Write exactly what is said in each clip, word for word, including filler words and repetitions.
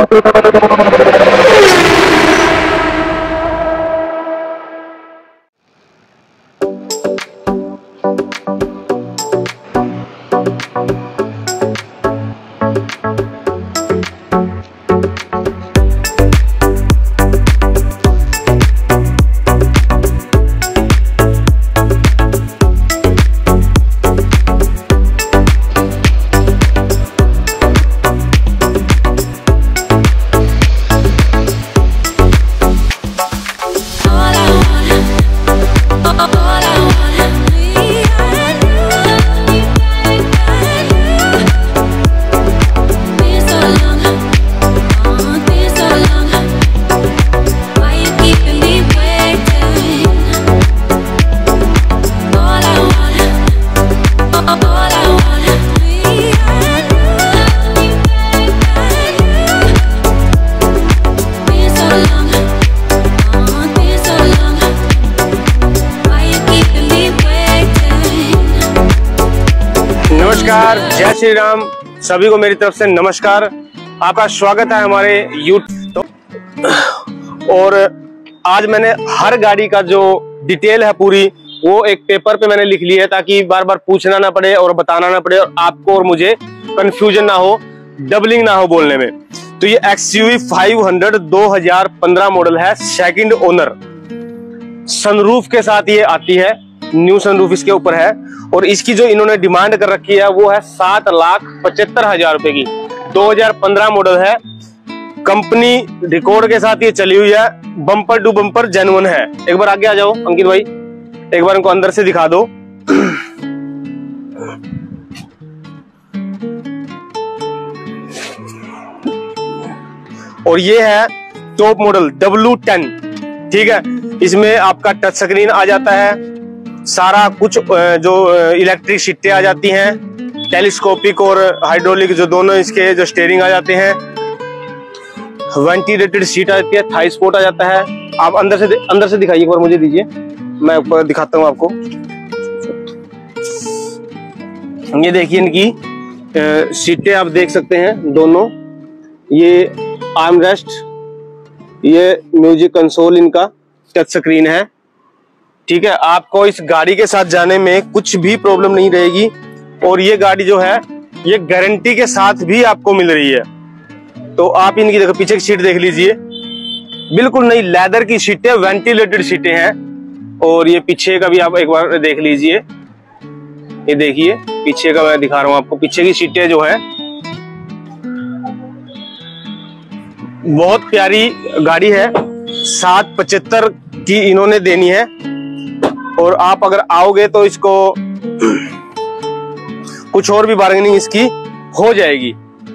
नमस्कार, जय श्री राम। सभी को मेरी तरफ से नमस्कार। आपका स्वागत है हमारे यूट्यूब। और आज मैंने हर गाड़ी का जो डिटेल है पूरी वो एक पेपर पे मैंने लिख ली है, ताकि बार बार पूछना ना पड़े और बताना ना पड़े और आपको और मुझे कंफ्यूजन ना हो, डबलिंग ना हो बोलने में। तो ये X U V five hundred दो हजार पंद्रह मॉडल है, सेकंड ओनर, सनरूफ के साथ ये आती है, न्यू सनरूफ इसके ऊपर है। और इसकी जो इन्होंने डिमांड कर रखी है वो है सात लाख पचहत्तर हजार रुपए की। दो हजार पंद्रह मॉडल है, कंपनी रिकॉर्ड के साथ ये चली हुई है, बम्पर टू बम्पर जेन्युइन है। एक बार आगे आ जाओ अंकित भाई, एक बार इनको अंदर से दिखा दो। और ये है टॉप मॉडल डब्ल्यू टेन, ठीक है। इसमें आपका टच स्क्रीन आ जाता है, सारा कुछ जो इलेक्ट्रिक सीटें आ जाती हैं, टेलीस्कोपिक और हाइड्रोलिक जो दोनों इसके जो स्टीयरिंग आ जाते हैं, वेंटिलेटेड सीट आ जाती है, थाई स्पोर्ट आ जाता है। आप अंदर से अंदर से दिखाइए एक बार, मुझे दीजिए, मैं ऊपर दिखाता हूँ आपको। ये देखिए इनकी सीटें आप देख सकते हैं दोनों, ये आर्म रेस्ट, ये म्यूजिक कंसोल, इनका टच स्क्रीन है, ठीक है। आपको इस गाड़ी के साथ जाने में कुछ भी प्रॉब्लम नहीं रहेगी। और ये गाड़ी जो है ये गारंटी के साथ भी आपको मिल रही है। तो आप इनकी देखो, पीछे की सीट देख लीजिए, बिल्कुल नई लेदर की सीटें, वेंटिलेटेड सीटें हैं। और ये पीछे का भी आप एक बार देख लीजिए, ये देखिए पीछे का मैं दिखा रहा हूं आपको। पीछे की सीटें जो है बहुत प्यारी गाड़ी है, सात पचहत्तर की इन्होंने देनी है। और आप अगर आओगे तो इसको कुछ और भी बार्गेनिंग इसकी हो जाएगी।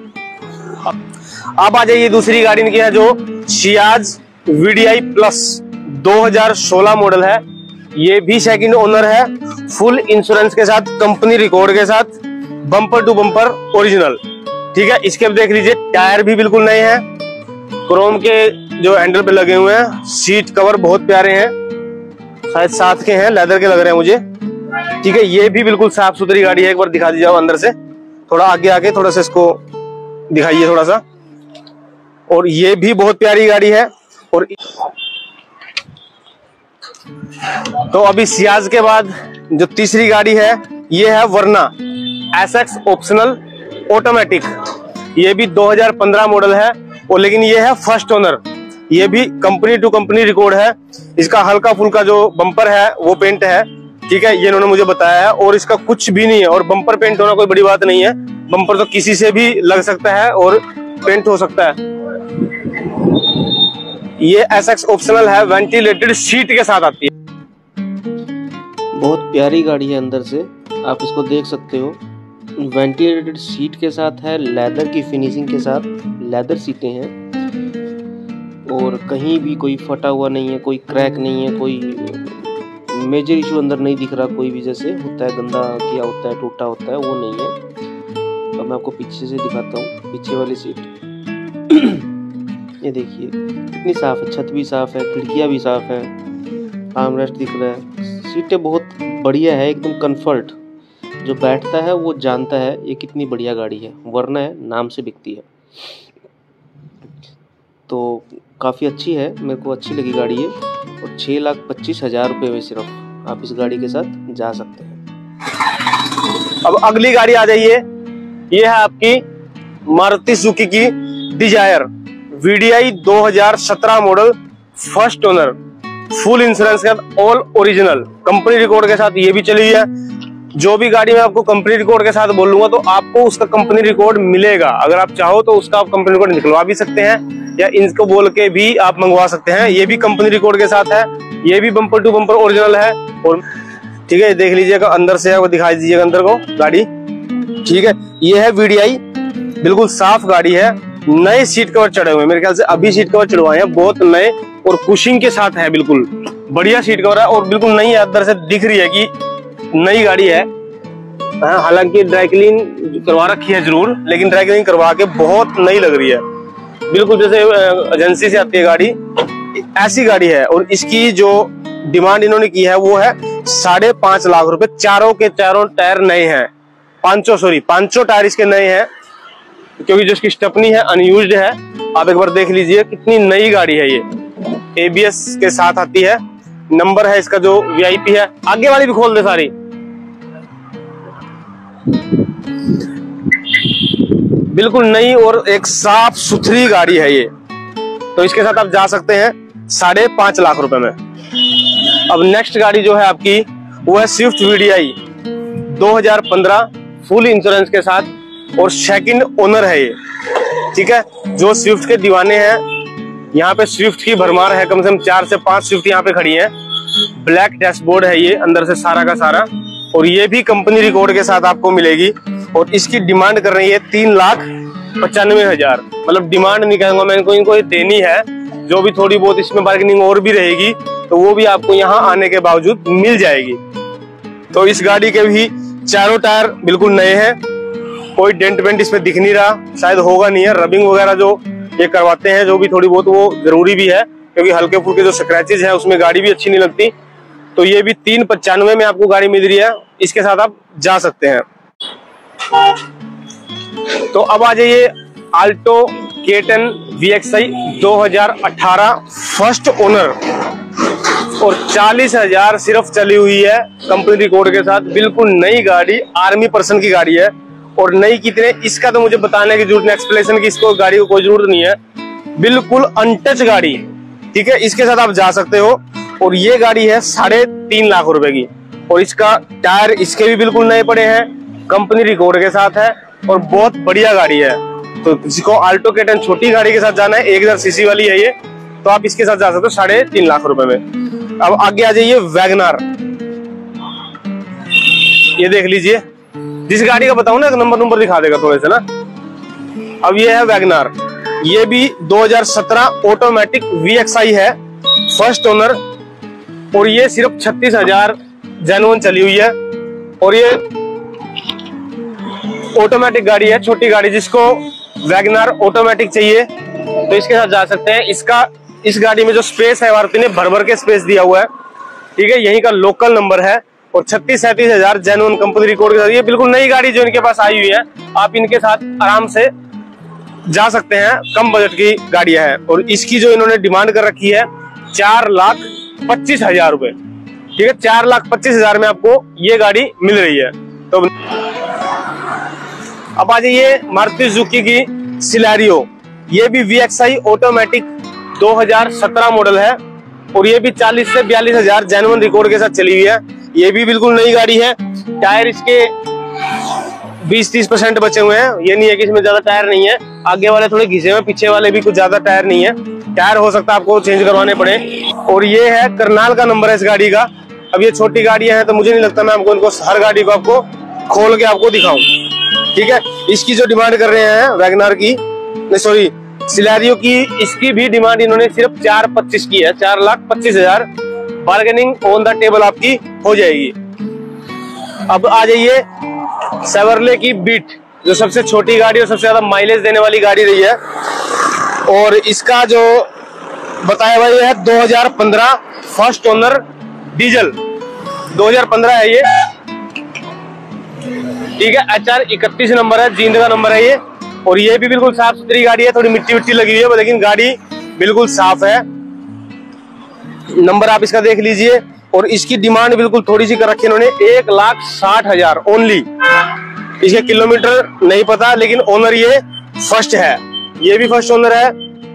अब आ जाइए दूसरी गाड़ी इनकी है, जो Ciaz V D I plus दो हजार सोलह मॉडल है। ये भी सेकंड ओनर है, फुल इंश्योरेंस के साथ, कंपनी रिकॉर्ड के साथ, बम्पर टू बम्पर ओरिजिनल, ठीक है। इसके अब देख लीजिए टायर भी बिल्कुल नए हैं, क्रोम के जो हैंडल पे लगे हुए हैं, सीट कवर बहुत प्यारे हैं, शायद साथ के हैं, लेदर के लग रहे हैं मुझे, ठीक है। ये भी बिल्कुल साफ सुथरी गाड़ी है। एक बार दिखा दीजिए अंदर से, थोड़ा आगे आके थोड़ा सा इसको दिखाइए थोड़ा सा। और ये भी बहुत प्यारी गाड़ी है। और तो अभी सियाज के बाद जो तीसरी गाड़ी है ये है Verna S X optional automatic. ये भी दो हजार पंद्रह मॉडल है, और लेकिन ये है फर्स्ट ओनर। ये भी कंपनी टू कंपनी रिकॉर्ड है। इसका हल्का फुल्का जो बम्पर है वो पेंट है, ठीक है, ये इन्होंने मुझे बताया है। और इसका कुछ भी नहीं है, और बम्पर पेंट होना कोई बड़ी बात नहीं है। बम्पर तो किसी से भी लग सकता है और पेंट हो सकता है। ये एस एक्स ऑप्शनल है, वेंटिलेटेड सीट के साथ आती है। बहुत प्यारी गाड़ी है, अंदर से आप इसको देख सकते हो, वेंटिलेटेड सीट के साथ है, लेदर की फिनिशिंग के साथ, लेदर सीटें हैं। और कहीं भी कोई फटा हुआ नहीं है, कोई क्रैक नहीं है, कोई मेजर इशू अंदर नहीं दिख रहा। कोई भी जैसे होता है गंदा किया होता है, टूटा होता है, वो नहीं है। अब मैं आपको पीछे से दिखाता हूँ, पीछे वाली सीट ये देखिए कितनी साफ है, छत भी साफ है, खिड़कियाँ भी साफ है, आर्म रेस्ट दिख रहा है, सीटें बहुत बढ़िया है, एकदम कंफर्ट। जो बैठता है वो जानता है ये कितनी बढ़िया गाड़ी है, वरना है नाम से बिकती है। तो काफ़ी अच्छी है, मेरे को अच्छी लगी गाड़ी ये। और छः लाख पच्चीस हज़ार रुपये में सिर्फ आप इस गाड़ी के साथ जा सकते हैं। अब अगली गाड़ी आ जाइए, ये है आपकी मारुति सुजुकी की डिजायर वी डी आई दो हज़ार सत्रह model, first owner, full insurance के साथ, ऑल ओरिजिनल, कंपनी रिकॉर्ड के साथ ये भी चली हुई है। जो भी गाड़ी मैं आपको कंपनी रिकॉर्ड के साथ बोलूंगा तो आपको उसका कंपनी रिकॉर्ड मिलेगा। अगर आप चाहो तो उसका आप कंपनी रिकॉर्ड निकलवा भी सकते हैं या इनको बोल के भी आप मंगवा सकते हैं। ये भी कंपनी रिकॉर्ड के साथ है, ये भी बम्पर टू बम्पर ओरिजिनल है। और ठीक है, देख लीजिएगा अंदर से, आपको दिखाई दीजिएगा अंदर को गाड़ी। ठीक है, ये है वी डी आई, बिल्कुल साफ गाड़ी है, नए सीट कवर चढ़े हुए, मेरे ख्याल से अभी सीट कवर चढ़वाए हैं, बहुत नए और कुशिंग के साथ है, बिल्कुल बढ़िया सीट कवर है और बिल्कुल नई अंदर से दिख रही है कि नई गाड़ी है। हालांकि ड्राई क्लीन करवा रखी है जरूर, लेकिन ड्राई क्लीन करवा के बहुत नई लग रही है, बिल्कुल जैसे एजेंसी से आती है गाड़ी, ऐसी गाड़ी है। और इसकी जो डिमांड इन्होंने की है वो है साढ़े पांच लाख रुपए। चारों के चारों टायर नए हैं, पांचों सॉरी पांचों टायर इसके नए हैं, क्योंकि जो इसकी स्टेपनी है अनयूज्ड है। आप एक बार देख लीजिए कितनी नई गाड़ी है ये, ए बी एस के साथ आती है, नंबर है इसका जो वी आई पी है। आगे वाली भी खोल दे सारी, बिल्कुल नई और एक साफ सुथरी गाड़ी है ये। तो इसके साथ आप जा सकते हैं साढ़े पांच लाख रुपए में। अब नेक्स्ट गाड़ी जो है आपकी वो है स्विफ्ट वी डी आई दो हज़ार पंद्रह, फुल इंश्योरेंस के साथ और सेकंड ओनर है ये। ठीक है, जो स्विफ्ट के दीवाने हैं, यहाँ पे स्विफ्ट की भरमार है, कम से कम चार से पांच स्विफ्ट यहाँ पे खड़ी है। ब्लैक डैशबोर्ड है ये अंदर से सारा का सारा, और ये भी कंपनी रिकॉर्ड के साथ आपको मिलेगी। और इसकी डिमांड कर रही है तीन लाख पचानवे हजार, मतलब डिमांड नहीं कहूंगा मैं, इनको इनको ये देनी है। जो भी थोड़ी बहुत इसमें बार्गेनिंग और भी रहेगी तो वो भी आपको यहाँ आने के बावजूद मिल जाएगी। तो इस गाड़ी के भी चारों टायर बिल्कुल नए हैं, कोई डेंट वेंट इसमें दिख नहीं रहा, शायद होगा नहीं है। रबिंग वगैरह जो ये करवाते हैं जो भी थोड़ी बहुत, वो जरूरी भी है, क्योंकि हल्के फुल्के जो स्क्रैचेज है उसमें गाड़ी भी अच्छी नहीं लगती। तो ये भी तीन पचानवे में आपको गाड़ी मिल रही है, इसके साथ आप जा सकते हैं। तो अब आ जाइए आल्टो के टेन वी एक्स आई दो हज़ार अठारह, फर्स्ट ओनर और चालीस हजार सिर्फ चली हुई है कंपनी रिकॉर्ड के साथ, बिल्कुल नई गाड़ी, आर्मी पर्सन की गाड़ी है। और नई कितने, इसका तो मुझे बताने की जरूरत नहीं, एक्सप्लेनेशन की इसको गाड़ी को कोई जरूरत नहीं है, बिल्कुल अनटच गाड़ी। ठीक है, इसके साथ आप जा सकते हो। और ये गाड़ी है साढ़े तीन लाख रुपए की, और इसका टायर इसके भी बिल्कुल नए पड़े हैं, कंपनी रिकॉर्ड के साथ है और बहुत बढ़िया गाड़ी है। तो जिसको आल्टो के टेन छोटी गाड़ी के साथ जाना है, एक हजार सीसी वाली है ये, तो आप इसके साथ जा सकते हो साढ़े तीन लाख रुपए में। अब आगे आ जाइए वैगनार, ये देख लीजिए, जिस गाड़ी का बताऊं ना नंबर नंबर दिखा देगा थोड़े से ना। अब ये है वैगनार, ये भी दो हज़ार सत्रह ऑटोमेटिक वी एक्स आई है, फर्स्ट ओनर, और ये सिर्फ छत्तीस हजार जेन्युइन चली हुई है। और ये ऑटोमेटिक गाड़ी है, छोटी गाड़ी, जिसको वैगनार ऑटोमेटिक चाहिए तो इसके साथ जा सकते हैं। इसका इस गाड़ी में जो स्पेस है मारुति ने भर भर के स्पेस दिया हुआ है। ठीक है, यहीं का लोकल नंबर है और छत्तीस सैंतीस हजार जेन्युइन कंपनी रिकॉर्ड के साथ, ये बिल्कुल नई गाड़ी जो इनके पास आई हुई है, आप इनके साथ आराम से जा सकते हैं, कम बजट की गाड़ियां हैं। और इसकी जो इन्होंने डिमांड कर रखी है चार लाख पच्चीस हजार रुपए। ठीक है, चार लाख पच्चीस हजार में आपको ये गाड़ी मिल रही है। तो अब आ जाइए मारुति सुजुकी की सिलेरियो, ये भी वी एक्स आई ऑटोमेटिक दो हज़ार सत्रह मॉडल है और ये भी चालीस से बयालीस हजार जेन्युइन रिकॉर्ड के साथ चली हुई है। ये भी बिल्कुल नई गाड़ी है, टायर इसके बीस तीस परसेंट बचे हुए हैं, ये नहीं है कि इसमें ज्यादा टायर नहीं है, आगे वाले थोड़े घिसे हुए, पीछे वाले भी कुछ ज्यादा टायर नहीं है, टायर हो सकता है आपको चेंज करवाने पड़े। और ये है करनाल का नंबर है इस गाड़ी का। अब ये छोटी गाड़ियां हैं तो मुझे नहीं लगता मैं आपको इनको हर गाड़ी को आपको खोल के आपको दिखाऊं। ठीक है, इसकी जो डिमांड कर रहे हैं वैगनार की, नहीं सॉरी सिलेरियो की, इसकी भी डिमांड इन्होंने सिर्फ चार पच्चीस की है, चार लाख पच्चीस हजार। बार्गेनिंग ऑन द टेबल आपकी हो जाएगी। अब आ जाइए सेवर्ले की बीट, जो सबसे छोटी गाड़ी और सबसे ज्यादा माइलेज देने वाली गाड़ी रही है, और इसका जो बताया हुआ है दो हज़ार पंद्रह फर्स्ट ओनर डीजल, दो हज़ार पंद्रह है ये। ठीक है, एच आर इकतीस नंबर है, जींद का नंबर है ये, और ये भी बिल्कुल साफ सुथरी गाड़ी है, थोड़ी मिट्टी मिट्टी लगी हुई है, लेकिन गाड़ी बिल्कुल साफ है। नंबर आप इसका देख लीजिए। और इसकी डिमांड बिल्कुल थोड़ी सी कर रखी है इन्होंने, एक लाख साठ हजार ओनली। इसके किलोमीटर नहीं पता, लेकिन ओनर ये फर्स्ट है, ये भी फर्स्ट ओनर है।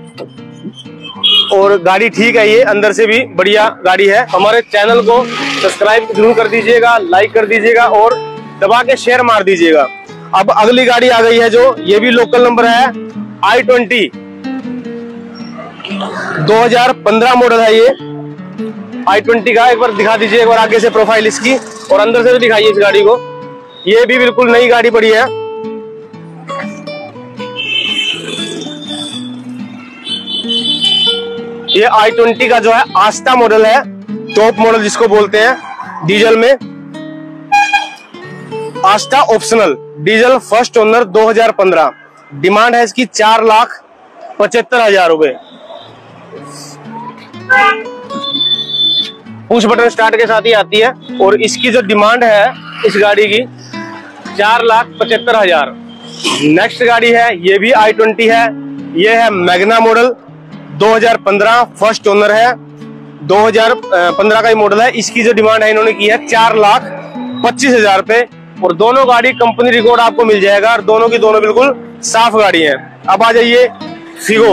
और गाड़ी ठीक है, ये अंदर से भी बढ़िया गाड़ी है। हमारे चैनल को सब्सक्राइब जरूर कर दीजिएगा, लाइक कर दीजिएगा और दबा के शेयर मार दीजिएगा। अब अगली गाड़ी आ गई है जो, ये भी लोकल नंबर है, आई ट्वेंटी दो हजार पंद्रह मॉडल है ये आई ट्वेंटी का। एक बार दिखा दीजिए, एक बार आगे से प्रोफाइल इसकी, और अंदर से भी दिखाइए इस गाड़ी को। ये भी बिल्कुल नई गाड़ी पड़ी है। ये आई ट्वेंटी का जो है आस्था मॉडल है, टॉप मॉडल जिसको बोलते हैं, डीजल में। Asta optional diesel, first owner दो हजार पंद्रह। डिमांड है इसकी चार लाख पचहत्तर हजार रुपए। पुश बटन स्टार्ट के साथ ही आती है। और इसकी जो डिमांड है इस गाड़ी की चार लाख पचहत्तर हजार। नेक्स्ट गाड़ी है, ये भी आई ट्वेंटी है, ये है मैग्ना मॉडल दो हजार पंद्रह, फर्स्ट ओनर है, दो हजार पंद्रह का ही मॉडल है। इसकी जो डिमांड है इन्होंने की है चार लाख पच्चीस हजार रुपए। और दोनों गाड़ी कंपनी रिकॉर्ड आपको मिल जाएगा, और दोनों की दोनों बिल्कुल साफ गाड़ी है। अब आ जाइए फिगो,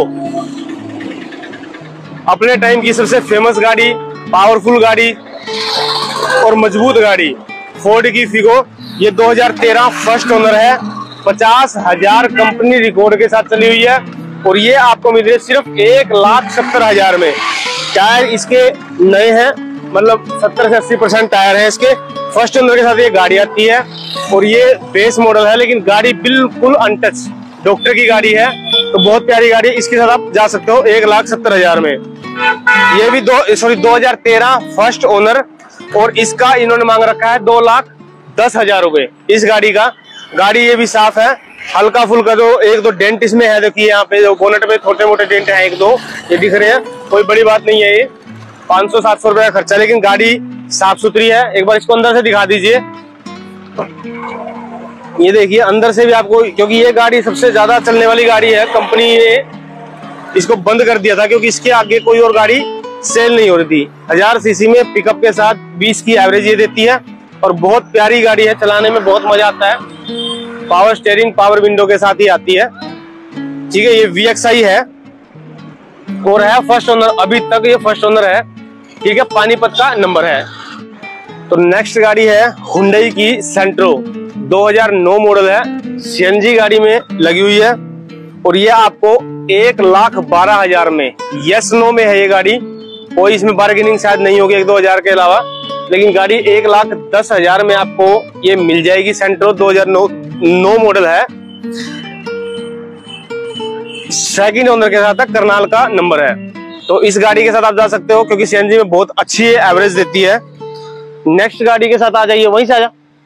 अपने टाइम की सबसे फेमस गाड़ी, पावरफुल गाड़ी और मजबूत गाड़ी, फोर्ड की फिगो। ये दो हजार तेरह फर्स्ट ओनर है, पचास हजार कंपनी रिकॉर्ड के साथ चली हुई है। और ये आपको मिल रही है सिर्फ एक लाख सत्तर हजार में। टायर इसके नए हैं, मतलब सत्तर से अस्सी परसेंट टायर है इसके। फर्स्ट ओनर के साथ ये गाड़ी आती है। और ये बेस मॉडल है, लेकिन गाड़ी बिल्कुल अनटच, डॉक्टर की गाड़ी है, तो बहुत प्यारी गाड़ी है। इसके साथ आप जा सकते हो एक लाख सत्तर हजार में। ये भी दो सॉरी दो हजार तेरह फर्स्ट ओनर, और इसका इन्होंने मांग रखा है दो लाख दस हजार रुपए इस गाड़ी का। गाड़ी ये भी साफ है, हल्का फुल्का जो एक दो डेंट इसमें है, देखिए यहाँ पे जो बोनेट पे छोटे मोटे डेंट है एक दो, ये दिख रहे हैं, कोई बड़ी बात नहीं है। ये पाँच सौ सात सौ रुपए का खर्चा, लेकिन गाड़ी साफ सुथरी है। एक बार इसको अंदर से दिखा दीजिए। ये देखिए अंदर से भी आपको, क्योंकि ये गाड़ी सबसे ज्यादा चलने वाली गाड़ी है, कंपनी ने इसको बंद कर दिया था क्योंकि इसके आगे कोई और गाड़ी सेल नहीं हो रही थी। हजार सीसी में पिकअप के साथ बीस की एवरेज ये देती है, और बहुत प्यारी गाड़ी है, चलाने में बहुत मजा आता है। पावर स्टीयरिंग, पावर विंडो के साथ ही आती है। ठीक है, ये वी एक्स आई है और है फर्स्ट ओनर, अभी तक ये फर्स्ट ओनर है। ठीक है, पानीपत का नंबर है। तो नेक्स्ट गाड़ी है हुंडई की सेंट्रो, दो हजार नौ मॉडल है, सीएनजी गाड़ी में लगी हुई है। और ये आपको एक लाख बारह हजार में, यस नो में है ये गाड़ी, कोई इसमें बार्गेनिंग शायद नहीं होगी एक दो हजार के अलावा, लेकिन गाड़ी एक लाख दस हजार में आपको ये मिल जाएगी। सेंट्रो दो हजार नौ मॉडल है, सेकंड ओनर के साथ करनाल का नंबर है। तो इस गाड़ी के साथ आप जा सकते हो, क्योंकि सीएनजी में बहुत अच्छी एवरेज देती है। नेक्स्ट गाड़ी के साथ आ जाइए, वहीं से आ जा।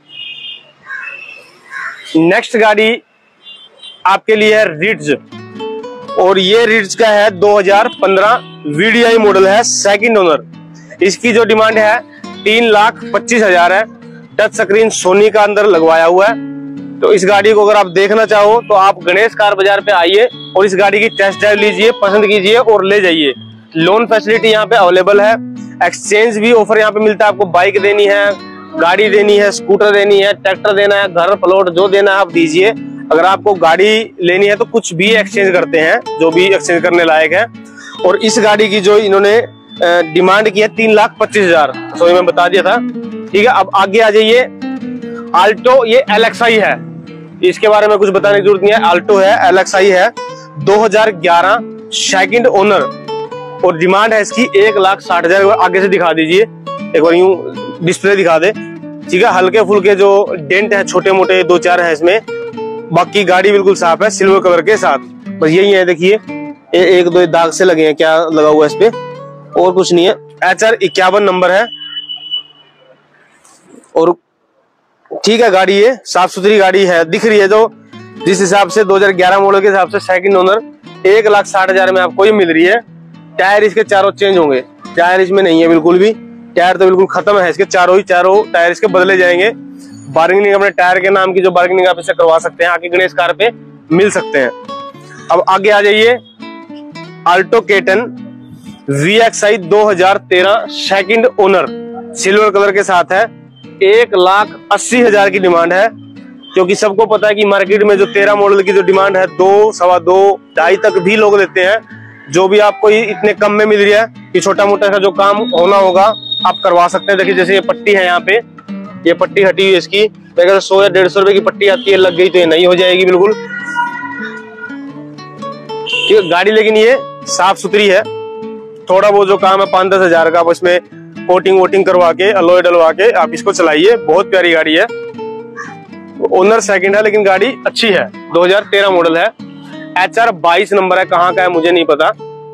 नेक्स्ट गाड़ी आपके लिए है रिट्ज, और ये रिट्ज का है दो हजार पंद्रह वीडीआई मॉडल है, सेकंड ओनर। इसकी जो डिमांड है तीन लाख पच्चीस हजार है। टच स्क्रीन सोनी का अंदर लगवाया हुआ है। तो इस गाड़ी को अगर आप देखना चाहो तो आप गणेश कार बाजार पे आइए और इस गाड़ी की टेस्ट ड्राइव लीजिए, पसंद कीजिए और ले जाइए। लोन फैसिलिटी यहाँ पे अवेलेबल है, एक्सचेंज भी ऑफर यहाँ पे मिलता है। आपको बाइक देनी है, गाड़ी देनी है, स्कूटर देनी है, ट्रैक्टर देना है, घर प्लॉट जो देना है आप दीजिए। अगर आपको गाड़ी लेनी है तो कुछ भी एक्सचेंज करते हैं, जो भी एक्सचेंज करने लायक है। और इस गाड़ी की जो इन्होंने डिमांड की है तीन लाख पच्चीस हजार, सो मैं बता दिया था। ठीक है, अब आगे आ जाइए। आल्टो, ये एल एक्स आई है, इसके बारे में कुछ बताने की जरूरत नहीं है। आल्टो है, एल एक्स आई है, दो हजार ग्यारह सेकंड ओनर, और डिमांड है इसकी एक लाख साठ हजार। आगे से दिखा दीजिए, एक बार यूं डिस्प्ले दिखा दे। ठीक है, हल्के फुल्के जो डेंट है छोटे मोटे दो चार है इसमें, बाकी गाड़ी बिल्कुल साफ है सिल्वर कलर के साथ। बस यही है, देखिए एक दो दाग से लगे हैं, क्या लगा हुआ है इस पे, और कुछ नहीं है। एच आर इक्यावन नंबर है, और ठीक है गाड़ी ये साफ सुथरी गाड़ी है, दिख रही है। जो जिस हिसाब से दो हजार ग्यारह मॉडल के हिसाब से सेकंड ओनर एक लाख साठ हजार में आपको ये मिल रही है। टायर इसके चारों चेंज होंगे, टायर इसमें नहीं है बिल्कुल भी, टायर तो बिल्कुल खत्म है इसके, चारों ही चारों टायर इसके बदले जाएंगे। बार्गेनिंग अपने टायर के नाम की जो बार्गेनिंग आप इससे करवा सकते हैं, आगे गणेश कार पे मिल सकते हैं। अब आगे आ जाइए। आल्टो के टेन वी एक्स आई दो हजार तेरह सेकंड ओनर सिल्वर कलर के साथ है। एक लाख अस्सी हजार की डिमांड है, क्योंकि सबको पता है कि मार्केट में जो तेरह मॉडल की जो डिमांड है दो सवा दो ढाई तक भी लोग लेते हैं। जो भी आपको इतने कम में मिल रही है कि छोटा मोटा का जो काम होना होगा आप करवा सकते हैं। देखिए जैसे ये पट्टी है, यहाँ पे ये पट्टी हटी हुई है इसकी, अगर सौ या डेढ़ सौ रुपए की पट्टी आती है लग गई तो ये नहीं हो जाएगी बिल्कुल। ठीक है, गाड़ी लेकिन ये साफ सुथरी है। थोड़ा बहुत जो काम है पाँच दस हजार का, आप इसमें कोटिंग वोटिंग करवा के अलॉय डलवा के आप इसको चलाइए। बहुत प्यारी गाड़ी है। ओनर सेकंड है लेकिन गाड़ी अच्छी है। दो हजार तेरह मॉडल है, एच आर बाईस नंबर है। कहाँ का है मुझे नहीं पता।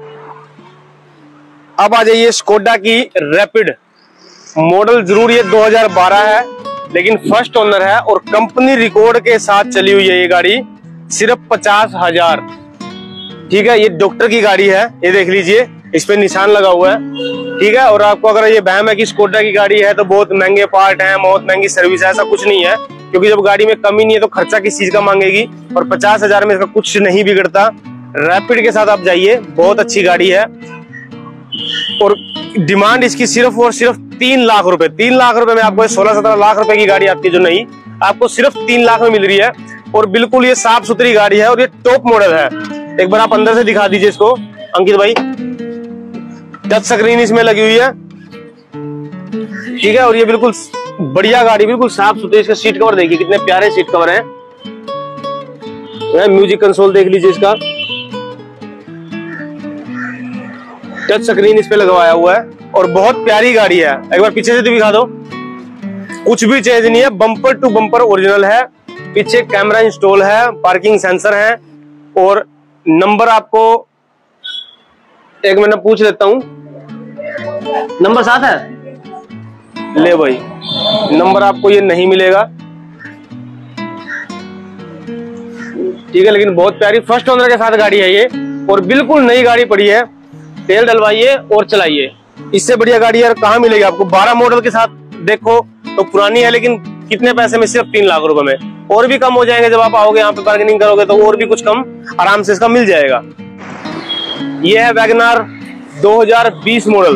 अब आ जाइए स्कोडा की रैपिड। मॉडल जरूर ये दो हजार बारह है लेकिन फर्स्ट ओनर है और कंपनी रिकॉर्ड के साथ चली हुई है ये गाड़ी, सिर्फ पचास हजार। ठीक है, ये डॉक्टर की गाड़ी है, ये देख लीजिए इस पे निशान लगा हुआ है। ठीक है, और आपको अगर ये बहम है कि स्कोडा की गाड़ी है तो बहुत महंगे पार्ट हैं, बहुत महंगी सर्विस है, ऐसा कुछ नहीं है। क्योंकि जब गाड़ी में कमी नहीं है तो खर्चा किस चीज का मांगेगी, और पचास हजार में इसका कुछ नहीं बिगड़ता। रैपिड के साथ आप जाइए, बहुत अच्छी गाड़ी है। और डिमांड इसकी सिर्फ और सिर्फ तीन लाख रुपए तीन लाख रुपए में आपको सोलह सत्रह लाख रुपए की गाड़ी आती है जो नहीं, आपको सिर्फ तीन लाख में मिल रही है। और बिल्कुल ये साफ सुथरी गाड़ी है और ये टॉप मॉडल है। एक बार आप अंदर से दिखा दीजिए इसको अंकित भाई। टच स्क्रीन इसमें लगी हुई है। ठीक है, और ये बिल्कुल बढ़िया गाड़ी, बिल्कुल साफ सुथरी। इसका सीट कवर देखिए कितने प्यारे सीट कवर हैं। म्यूजिक कंसोल देख लीजिए इसका, टच स्क्रीन इस पे लगवाया हुआ है और बहुत प्यारी गाड़ी है। एक बार पीछे से तो दिखा दो, कुछ भी चेंज नहीं है, बम्पर टू बम्पर ओरिजिनल है। पीछे कैमरा इंस्टॉल है, पार्किंग सेंसर है और नंबर आपको एक मिनट पूछ लेता हूं, नंबर साथ है? ले भाई, नंबर आपको ये नहीं मिलेगा। ठीक है, लेकिन बहुत प्यारी फर्स्ट ओनर के साथ गाड़ी है ये और बिल्कुल नई गाड़ी पड़ी है। तेल डलवाइए और चलाइए, इससे बढ़िया गाड़ी यार कहाँ मिलेगी आपको। बारह मॉडल के साथ देखो तो पुरानी है लेकिन कितने पैसे में, सिर्फ तीन लाख रुपए में। और भी कम हो जाएंगे जब आप आओगे यहाँ पे बार्गेनिंग करोगे तो और भी कुछ कम आराम से इसका मिल जाएगा। ये है वैगनार दो हजार बीस मॉडल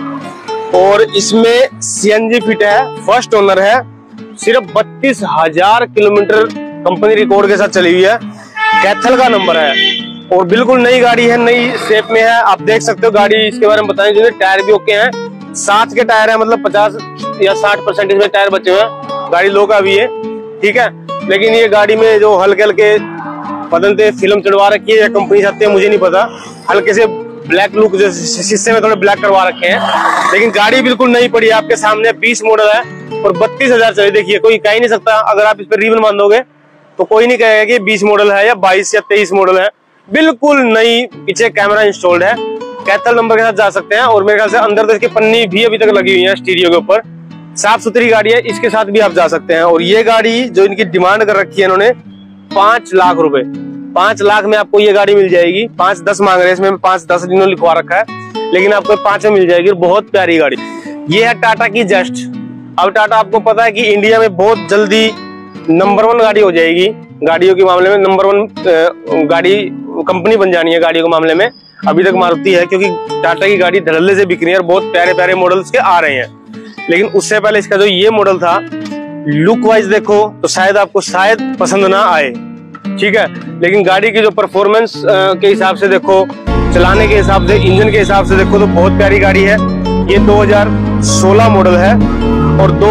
और इसमें सीएनजी फिट है, फर्स्ट ओनर है, सिर्फ बत्तीस हजार किलोमीटर कंपनी रिकॉर्ड के साथ चली हुई है। कैथल का नंबर है और बिल्कुल नई गाड़ी है, नई शेप में है। आप देख सकते हो गाड़ी, इसके बारे में बताएं, जो टायर भी ओके हैं, सात के टायर है, मतलब पचास या साठ परसेंट इसमें टायर बचे हुए हैं। गाड़ी लो का भी है। ठीक है, लेकिन ये गाड़ी में जो हल्के हल्के बदलते फिल्म चढ़वा रखी है या कंपनी चाहती है मुझे नहीं पता, हल्के से ब्लैक लुक जो शीशे में थोड़े ब्लैक करवा रखे हैं। लेकिन गाड़ी बिल्कुल नई पड़ी है आपके सामने। बीस मॉडल है और बत्तीस हजार चले। देखिए कोई कह ही नहीं सकता, अगर आप इस पर रिबन बांधोगे तो कोई नहीं कहेगा कि बीस मॉडल है या बाईस या तेईस मॉडल है। बिल्कुल नई, पीछे कैमरा इंस्टॉल्ड है, कैथल नंबर के साथ जा सकते हैं। और मेरे ख्याल से अंदर तो इसकी पन्नी भी अभी तक लगी हुई है स्टीरियो के ऊपर। साफ सुथरी गाड़ी है, इसके साथ भी आप जा सकते हैं। और ये गाड़ी जो इनकी डिमांड कर रखी है इन्होंने पांच लाख रुपए, पांच लाख में आपको ये गाड़ी मिल जाएगी। पांच दस मांग रहे हैं, इसमें पांच दस इन्होंने लिखवा रखा है, लेकिन आपको पांच में मिल जाएगी। बहुत प्यारी गाड़ी। ये है टाटा की जस्ट। अब टाटा आपको पता है कि इंडिया में बहुत जल्दी नंबर वन गाड़ी हो जाएगी, गाड़ियों के मामले में नंबर वन गाड़ी कंपनी बन जानी है गाड़ियों के मामले में। अभी तक मारुति है, क्योंकि टाटा की गाड़ी धड़ल्ले से बिक रही है और बहुत प्यारे प्यारे मॉडल्स के आ रहे हैं। लेकिन उससे पहले इसका जो ये मॉडल था, लुक वाइज देखो तो शायद आपको शायद पसंद ना आए। ठीक है, लेकिन गाड़ी की जो परफॉर्मेंस के हिसाब से देखो, चलाने के हिसाब से, इंजन के हिसाब से देखो तो बहुत प्यारी गाड़ी है। ये दो हजार सोलह मॉडल है और दो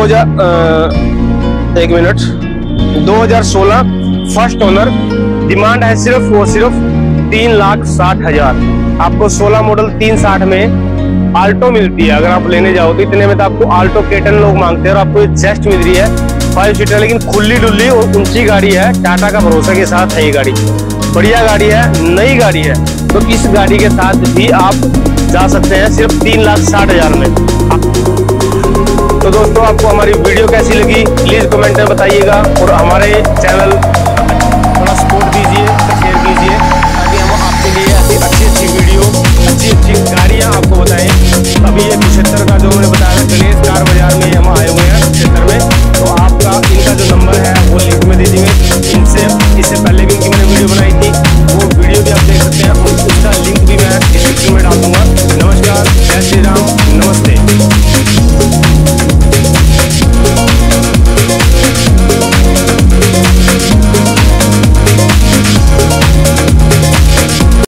हजार एक मिनट दो हजार सोलह फर्स्ट ओनर। डिमांड है सिर्फ और सिर्फ तीन लाख साठ हजार। आपको सोलह मॉडल तीन साठ में आल्टो मिलती है। अगर आप लेने जाओ तो इतने में तो आपको आल्टो के टेन लोग मांगते हैं और आपको जस्ट मिल रही है फाइव सीटर, लेकिन खुली डुल्ली और ऊंची गाड़ी है। टाटा का भरोसा के साथ है ये गाड़ी, बढ़िया गाड़ी है, नई गाड़ी है। तो इस गाड़ी के साथ भी आप जा सकते हैं सिर्फ तीन लाख साठ हजार में। तो दोस्तों आपको हमारी वीडियो कैसी लगी प्लीज कमेंट में बताइएगा और हमारे चैनल